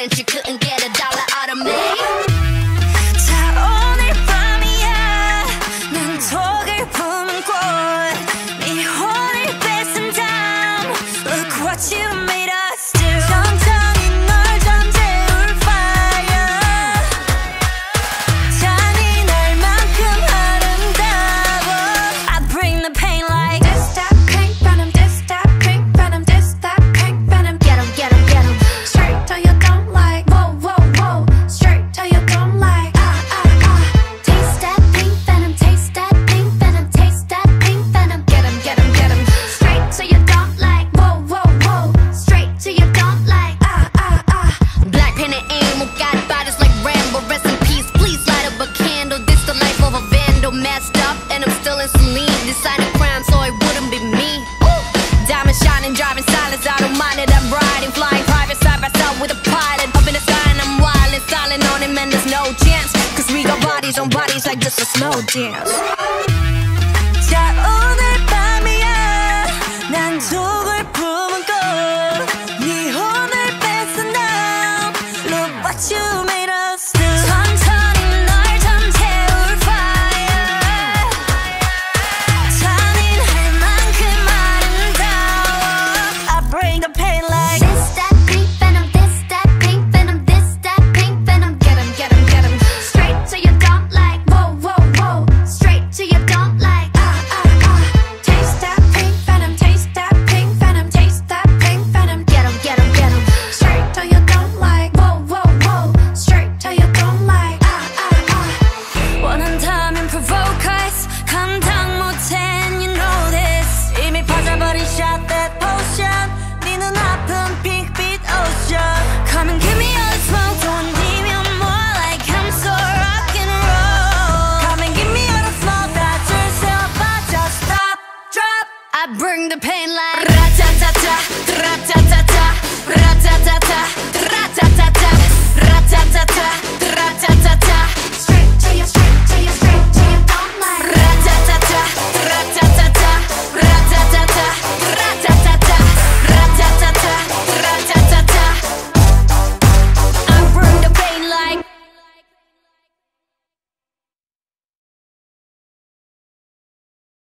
and she couldn't get a dollar out of me. 자 오늘 밤이야 난 독을 품은 꽃 네 혼을 뺏은 다음 Look what you made us do 천천히 널 잠재울 fire 잔인할만큼 아름다워 I bring the pain like This that pink venom This that pink venom This that pink venom Get 'em, get 'em, get 'em. Straight till you don't like Whoa, whoa, whoa Straight till you don't like Taste that pink venom, taste that pink venom, taste that pink venom. Get 'em, get 'em, get 'em. Straight till you don't like Whoa, whoa, whoa Straight till you don't like Black pen and ammo, got bodies like Rambo. Rest in peace, please light up a candle. This the life of a vandal, messed up, and I'm still in saline. Deciding crime, so it wouldn't be me. Diamond shining, driving silence, I don't mind it. I'm riding, flying private side by side with a pilot. Up in the sky and I'm wild and silent on him, and there's no chance. Cause we got bodies on bodies like just a slow dance. 자 오늘 밤이야 난 독을 품은 꽃네 혼을 뺏은 다음 Look what you made us do 천천히 널 잠재울 fire 잔인할 만큼 아름다워 I bring the pain like This that pink venom, this that pink venom, this that pink venom. Get 'em, get 'em, get 'em. Straight till you don't like Whoa, whoa, whoa Straight till you don't like Taste that pink venom Taste that pink venom Taste that pink venom Get 'em, get 'em, get 'em. Straight till you don't like Whoa, whoa, whoa Straight till you don't like 원한다면 provoke us 감당 못해 and you know this 이미 퍼져버린 shot that potion 네 눈아픈 핑크빛 ocean Come and give me all the smoke 돈 뒤면 more like I'm so rock and roll Come and give me all the smoke 다 줄 세 오빠 just stop drop I bring the pain like